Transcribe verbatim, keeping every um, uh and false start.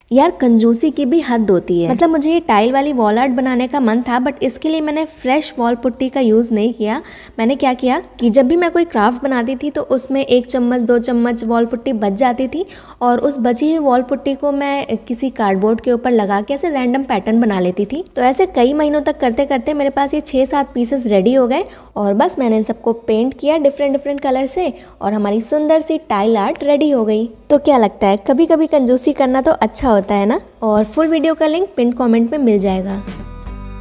यार कंजूसी की भी हद होती है। मतलब मुझे ये टाइल वाली वॉल आर्ट बनाने का मन था, बट इसके लिए मैंने फ्रेश वॉल पुट्टी का यूज़ नहीं किया। मैंने क्या किया कि जब भी मैं कोई क्राफ्ट बनाती थी तो उसमें एक चम्मच दो चम्मच वॉल पुट्टी बच जाती थी, और उस बची हुई वॉल पुट्टी को मैं किसी कार्डबोर्ड के ऊपर लगा के ऐसे रैंडम पैटर्न बना लेती थी। तो ऐसे कई महीनों तक करते करते मेरे पास ये छः सात पीसेस रेडी हो गए, और बस मैंने इन सबको पेंट किया डिफरेंट डिफरेंट कलर से, और हमारी सुंदर सी टाइल आर्ट रेडी हो गई। तो क्या लगता है, कभी कभी कंजूसी करना तो अच्छा होता है ना। और फुल वीडियो का लिंक पिन कमेंट में मिल जाएगा।